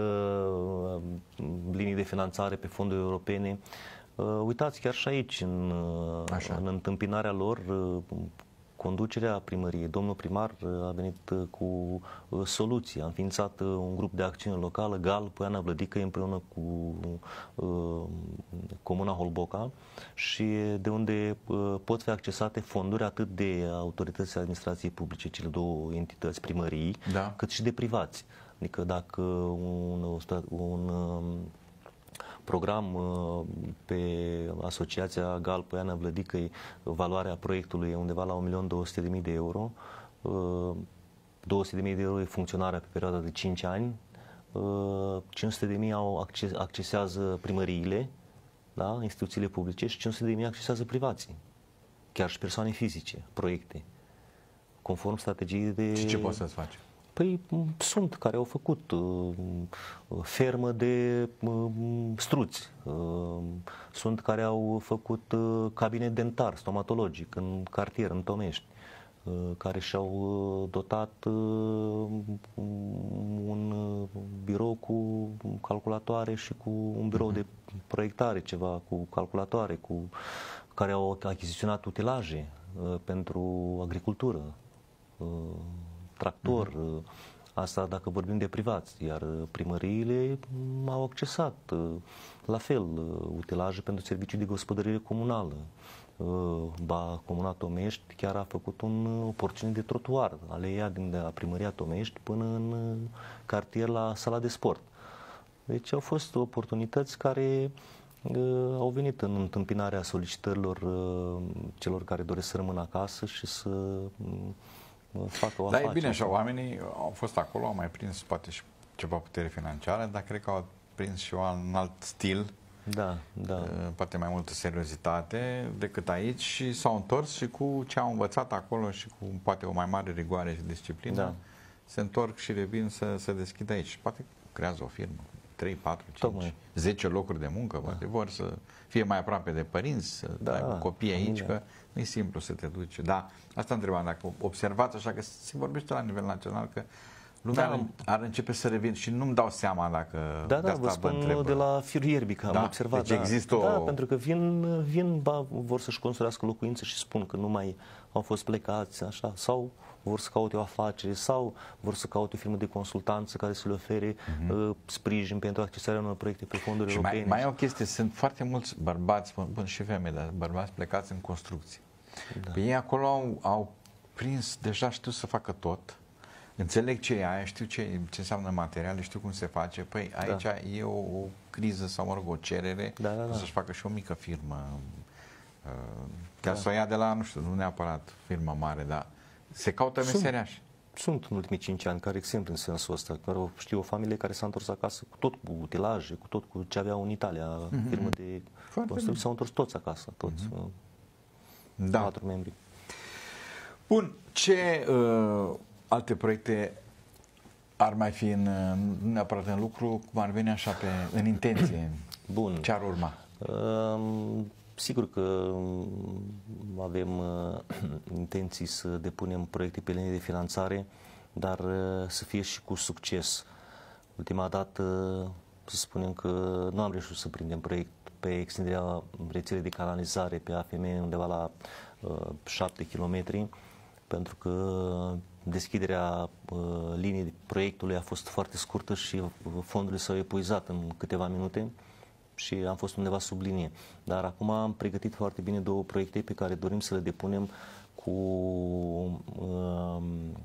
linii de finanțare pe fonduri europene. Uitați, chiar și aici, în, în întâmpinarea lor, conducerea primăriei, domnul primar a venit cu soluții, a înființat un grup de acțiune locală, GAL, Poiana Vlădică, împreună cu uh, Comuna Holboca și de unde uh, pot fi accesate fonduri atât de autoritățile administrației publice, cele două entități, primării,
da. cât
și de privați. Adică dacă un, un uh, program pe asociația GAL Poiana Vlădică, valoarea proiectului e undeva la un milion două sute de mii de euro. două sute de mii de euro e funcționarea pe perioada de cinci ani. cinci sute de mii au acces, accesează primăriile, da, instituțiile publice și cinci sute de mii accesează privații. Chiar și persoane fizice, proiecte. Conform strategiei de...
Și ce poți să-ți faci?
Păi sunt care au făcut uh, fermă de uh, struți, uh, sunt care au făcut uh, cabinet dentar, stomatologic în cartier, în Tomești, uh, care și-au dotat uh, un birou cu calculatoare și cu un birou de proiectare, ceva cu calculatoare, cu care au achiziționat utilaje uh, pentru agricultură. Uh, tractor, uh-huh. Asta dacă vorbim de privați, iar primăriile au accesat la fel utilaje pentru serviciu de gospodărire comunală. Ba, Comuna Tomești chiar a făcut un, o porțiune de trotuar, aleia din de la primăria Tomești până în cartier la sala de sport. Deci au fost oportunități care uh, au venit în întâmpinarea solicitărilor uh, celor care doresc să rămână acasă și să uh, facă o afacere.
Da, e bine așa, oamenii au fost acolo, au mai prins poate și ceva putere financiară, dar cred că au prins și un alt stil,
da, da.
poate mai multă seriozitate decât aici și s-au întors și cu ce au învățat acolo și cu poate o mai mare rigoare și disciplină, da. Se întorc și revin să se deschidă aici. Poate creează o firmă, trei, patru, cinci, Tocmai. zece locuri de muncă, da. Poate vor să fie mai aproape de părinți, să da, aibă copii aici, familia. Că nu e simplu să te duci. Da, asta întrebam, dacă observați așa că se vorbește la nivel național că lumea da. ar începe să revină și nu-mi dau seama dacă
da, da, vă spun de la firul ierbii că da, am observat.
Deci
da,
există
da,
o...
pentru că vin, vin ba, vor să-și construiască locuințe și spun că nu mai au fost plecați, așa, sau vor să caute o afacere, sau vor să caute o firmă de consultanță care să le ofere uh-huh. uh, sprijin pentru accesarea unor proiecte pe fonduri
și
europene.
Mai, mai e o chestie, sunt foarte mulți bărbați, bun, și femei, dar bărbați plecați în construcții. Da. Pe ei acolo au, au prins, deja știu să facă tot, înțeleg ce e aia, știu ce, ce înseamnă materiale, știu cum se face. Păi aici da. e o, o criză sau, mă rog, o cerere, da, da, da. Să-și facă și o mică firmă. Chiar da. Să o ia de la, nu știu, nu neapărat firmă mare, dar se caută meseriași.
Sunt în ultimii cinci ani care exemplu în sensul ăsta, care știu o familie care s-a întors acasă cu tot cu utilaje, cu tot cu ce aveau în Italia, mm-hmm. firmă de construcții, s-au întors toți acasă, toți, mm-hmm.
da.
patru membri.
Bun, ce uh, alte proiecte ar mai fi în, nu neapărat în lucru, cum ar veni așa pe, în intenție?
Bun.
Ce ar urma?
Uh, Sigur că avem uh, intenții să depunem proiecte pe linie de finanțare, dar uh, să fie și cu succes. Ultima dată, uh, să spunem că nu am reușit să prindem proiect pe extinderea rețelei de canalizare pe A F M undeva la uh, șapte kilometri, pentru că deschiderea uh, liniei proiectului a fost foarte scurtă și fondurile s-au epuizat în câteva minute și am fost undeva sub linie. Dar acum am pregătit foarte bine două proiecte pe care dorim să le depunem cu uh,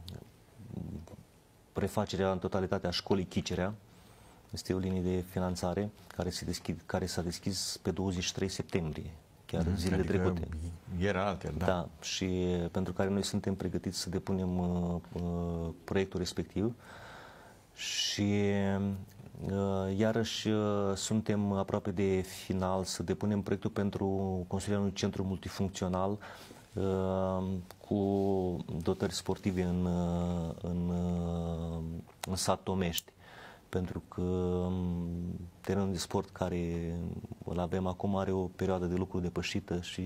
refacerea în totalitate a școlii Chicerea. Este o linie de finanțare care, se deschid, care s-a deschis pe douăzeci și trei septembrie, chiar mm, zilele adică trecute.
Era altfel, da.
Da, și pentru care noi suntem pregătiți să depunem uh, uh, proiectul respectiv și uh, iarăși uh, suntem aproape de final să depunem proiectul pentru construirea unui centru multifuncțional uh, cu dotări sportive în, uh, în, uh, în sat Tomești. Pentru că terenul de sport care îl avem acum are o perioadă de lucru depășită și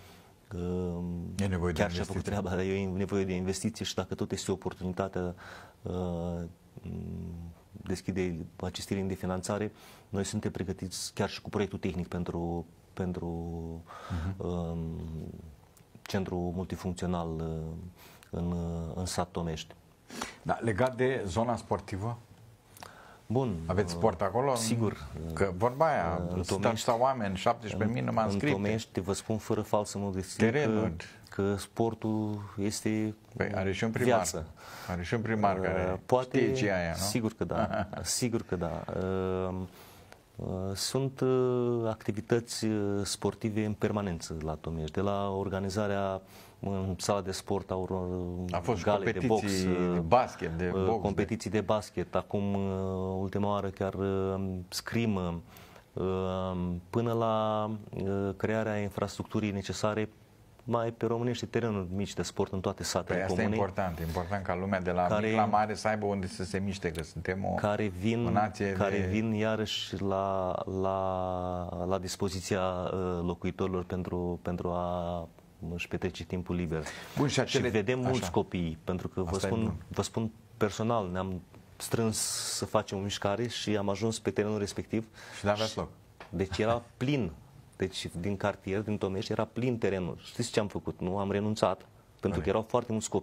e nevoie
chiar
de
și-a făcut treaba, dar e nevoie de investiție și dacă tot este o oportunitate uh, deschide aceste linii de finanțare, noi suntem pregătiți chiar și cu proiectul tehnic pentru, pentru uh-huh. uh, centru multifuncțional uh, în, în sat Tomești.
Da, legat de zona sportivă?
Bun.
Aveți sport acolo?
Sigur.
Că vorba aia, stau oameni, șaptesprezece mii numai înscrite.
În Tomești, vă spun fără falsă modestie că, că sportul este
păi, are și un primar. Viață. Are și un primar uh, care
poate,
știe ce e aia, nu?
Sigur că da. Sigur că da. Uh, uh, sunt uh, activități sportive în permanență la Tomești, de la organizarea în sala de sport au
a fost
gale de box,
de basket, de box,
competiții de... de basket, acum ultima oară chiar scrimă, până la crearea infrastructurii necesare mai pe românește terenuri mici de sport în toate satele
păi
comune.
Asta e important, e important ca lumea de la care, mic la mare să aibă unde să se miște, că suntem o,
care vin,
o nație
care
de...
vin iarăși la, la, la dispoziția locuitorilor pentru, pentru a își petrece timpul liber.
Bun, și, acele...
și vedem
Așa.
mulți copii, pentru că vă spun, vă spun personal, ne-am strâns să facem o mișcare și am ajuns pe terenul respectiv.
Și n-aveați loc.
Deci era plin. Deci din cartier, din Tomești, era plin terenul. Știți ce am făcut? Nu am renunțat, pentru că erau foarte mulți copii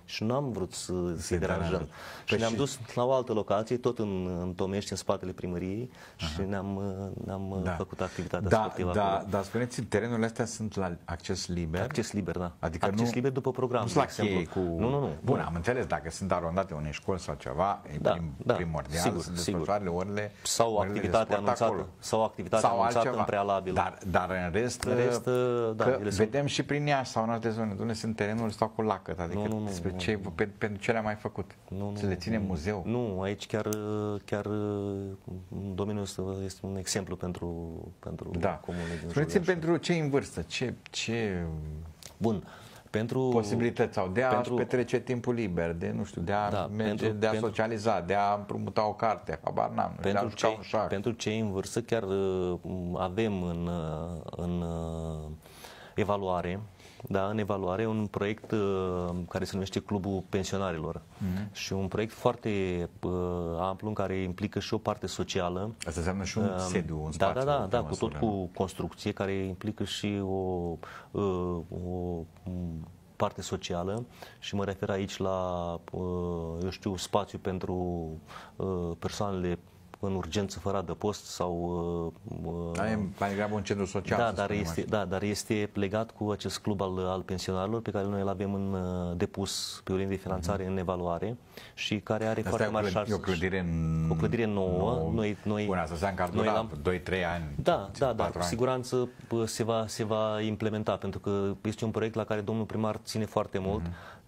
și nu am vrut să să-i
deranjăm.
deranjăm. Și
Păi
ne-am
și-
dus la o altă locație, tot în, în Tomești, în spatele primăriei și ne-am, ne-am
Da.
făcut activitatea
Da,
sportivă
da,
acolo.
dar spuneți, terenurile astea sunt la acces liber?
Acces liber, da.
Adică
Acces
nu-
liber după program,
Nu
de
sunt la
exemplu.
cheie cu...
Nu, nu, nu.
Bun, am înțeles, dacă sunt arondate unei școli sau ceva, e
Da,
prim,
da,
primordial
sigur,
să
sigur.
desfășoare orele
Sau
orele de
activitate
sport
anunțată,
acolo.
sau activitate anunțată
altceva.
în prealabil.
Dar, dar în rest,
În rest, da,
că
ele sunt-
vedem și prin Iași sau în alte zone, unde sunt terenuri sau cu lacăt, adică
Nu, nu, nu,
despre
nu,
ce, pe, pentru ce le-a mai făcut?
Nu, nu,
să le ține
nu,
muzeu?
Nu, aici chiar, chiar domeniul ăsta este un exemplu pentru, pentru
Da.
comunele din
Spuneți-mi,
jurul Iași.
pentru cei în vârstă, ce, ce
Bun. Pentru,
posibilități au de a
pentru,
petrece timpul liber, de, nu știu, de a
Da,
merge,
pentru-
de a
pentru-
socializa, de a împrumuta o carte, habar n-am, de a
pentru,
juca
cei,
un șah.
pentru cei în vârstă chiar uh, avem în, uh, în uh, evaluare, da, în evaluare un proiect uh, care se numește Clubul Pensionarilor
Mhm.
și un proiect foarte uh, amplu în care implică și o parte socială.
Asta înseamnă și un sediu, un
Da,
spațiu.
da, da,
pe
da, cu
măsură,
tot cu construcție care implică și o, uh, o um, parte socială și mă refer aici la, uh, eu știu, spațiu pentru uh, persoanele în urgență fără adăpost sau... uh, uh,
Da, e mai degrabă un centru social,
da,
să
dar
spunem
este,
așa.
da, dar este legat cu acest club al, al pensionarilor pe care noi îl avem în, uh, depus pe o linie de finanțare în evaluare și care are
Asta
foarte
e o
mari
clădire,
șanse.
e o clădire, n-
O clădire nouă. Noi- noi-
Bun, asta înseamnă că ar
noi
dura
l-am-
doi trei ani.
Da, da, dar
patru
cu
ani.
siguranță bă, se va, se va implementa, pentru că este un proiect la care domnul primar ține foarte mult,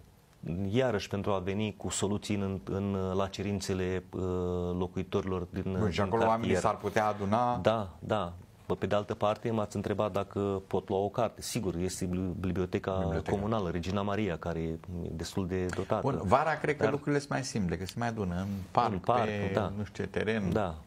iarăși pentru a veni cu soluții în, în, la cerințele uh, locuitorilor din,
Bun, și
din
acolo oamenii
cartier.
s-ar putea aduna.
Da, da. Bă, pe de altă parte, m-ați întrebat dacă pot lua o carte. Sigur, este bibli- biblioteca,
Biblioteca.
comunală, Regina Maria, care e destul de dotată.
Bun, vara cred că
Dar-
lucrurile sunt mai simple, că se mai adună în parc,
În parc,
pe
da.
nu știu ce teren.
Da.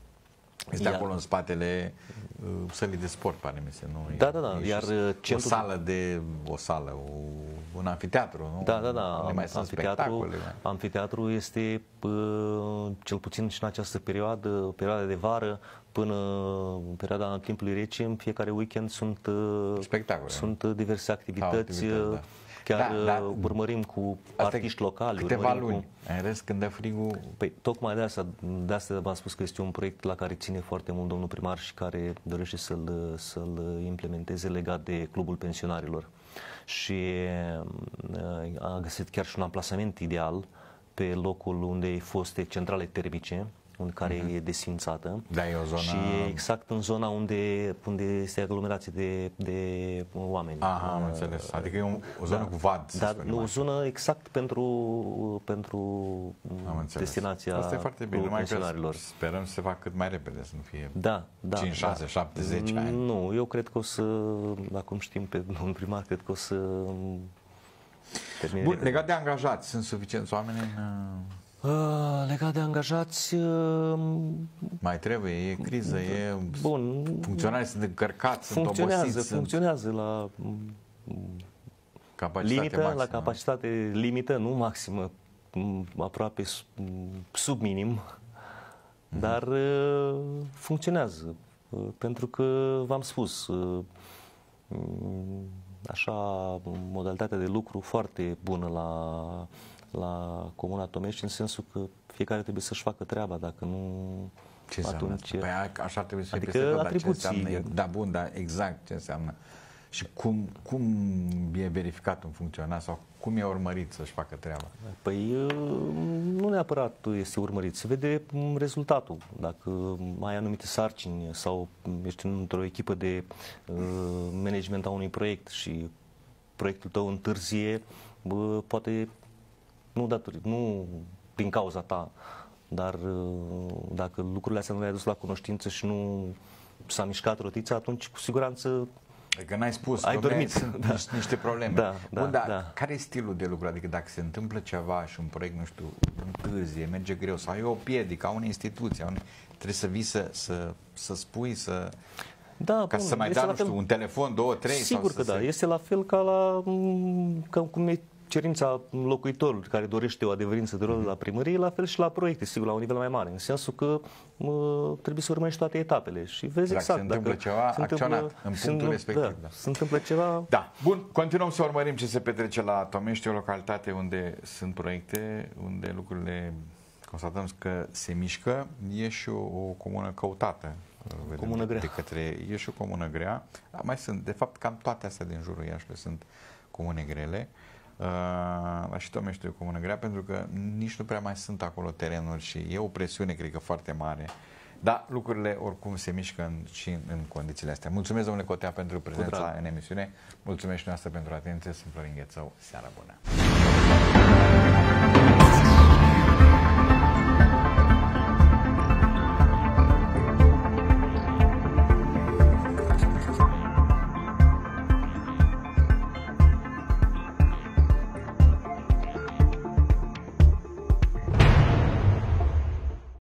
Este
Iar-
acolo în spatele uh, sălii de sport, pare mi se, nu?
Da, da, da,
E
iar,
și
uh,
o
centrul-
sală de, o sală, o, un anfiteatru, nu?
Da, da, da.
Unde mai sunt
Amfiteatru,
spectacole. mai-
amfiteatru este, pă, cel puțin și în această perioadă, perioada de vară, până în perioada timpului rece, în fiecare weekend sunt, uh,
Spectacole.
sunt uh, diverse activități.
activități,
uh,
da.
Chiar
Da, da.
uh, urmărim cu
Asta e
artiști locali.
câteva
urmărim
luni.
Cu...
În rest, când dă frigul,
Păi, tocmai de asta, de asta v-am spus că este un proiect la care ține foarte mult domnul primar și care dorește să-l, să-l implementeze legat de Clubul Pensionarilor. Și uh, a găsit chiar și un amplasament ideal pe locul unde foste centrale termice, în care uh-huh. e desfințată.
Da, e o zonă-
Și e exact în zona unde, unde este aglomerație de, de oameni.
aha, am înțeles. Adică e o, o zonă cu vad, să
Dar
spunem
o
așa.
zonă exact pentru, pentru
Am înțeles.
destinația
Asta e foarte bine, numai că
pensionarilor.
sperăm să se facă cât mai repede, să nu fie
Da, da.
cinci, șase,
da.
șapte, zece ani.
Nu, eu cred că o să, acum știm pe domnul primar, cred că o să termine
Bun,
repede.
legat de angajați, sunt suficienți oameni în...
Uh, legat de angajați, uh,
Mai trebuie, e criză, e...
bun,
Funcționarii sunt încărcați, sunt
funcționează,
obosiți,
funcționează la
sunt capacitate
limită,
maximă.
la capacitate limită, nu maximă, m, aproape s- m, sub minim, dar uh, funcționează. Uh, Pentru că, v-am spus, uh, m, așa, modalitatea de lucru foarte bună la, la Comuna Tomești, în sensul că fiecare trebuie să-și facă treaba, dacă nu...
Ce înseamnă
atunci,
asta? Păi a- așa trebuie să fie
adică
peste tot, dar ce
atribuții.
înseamnă? Da, bun, dar exact ce înseamnă. Și cum, cum e verificat un funcționar sau cum e urmărit să-și facă treaba?
Păi nu neapărat este urmărit, se vede m, rezultatul. Dacă ai anumite sarcini sau ești într-o echipă de uh, management a unui proiect și proiectul tău întârzie, bă, poate nu, datori, nu din cauza ta, dar uh, dacă lucrurile astea nu le-ai dus la cunoștință și nu s-a mișcat rotița, atunci cu siguranță
Adică n-ai spus,
Ai
dom'le,
dormit.
sunt
Da.
niște, niște probleme.
Da, da,
Bun, dar
da.
care e stilul de lucru? Adică dacă se întâmplă ceva și un proiect, nu știu, întârzie, merge greu sau e o piedică a unei instituții, a unei... trebuie să vii să, să, să spui, să...
da,
ca
bun,
să mai
este
dea,
la
nu
fel-
știu, un telefon, două, trei
Sigur
sau
că
să
da,
se...
este la fel ca la m, ca cum e cerința locuitorului care dorește o adeverință de rol la primărie, la fel și la proiecte, sigur, la un nivel mai mare, în sensul că mă, trebuie să urmărești toate etapele și vezi
exact,
exact.
Se întâmplă
dacă
ceva
se întâmplă,
acționat în punctul
se,
respectiv.
Da,
Da.
se întâmplă ceva.
Da. Bun, continuăm să urmărim ce se petrece la Tomești, o localitate unde sunt proiecte, unde lucrurile constatăm că se mișcă. E și o, o comună căutată.
Comună grea.
De către, e și o comună grea. Da, mai sunt, de fapt, cam toate astea din jurul Iașului sunt comune grele. Uh, la și Tomești e o comună grea pentru că nici nu prea mai sunt acolo terenuri și e o presiune, cred că, foarte mare. Dar lucrurile oricum se mișcă în, și în, în condițiile astea. Mulțumesc, domnule Cotea, pentru prezența în emisiune. Mulțumesc și noastră pentru atenție. Sunt Florin Ghețău. Seara bună!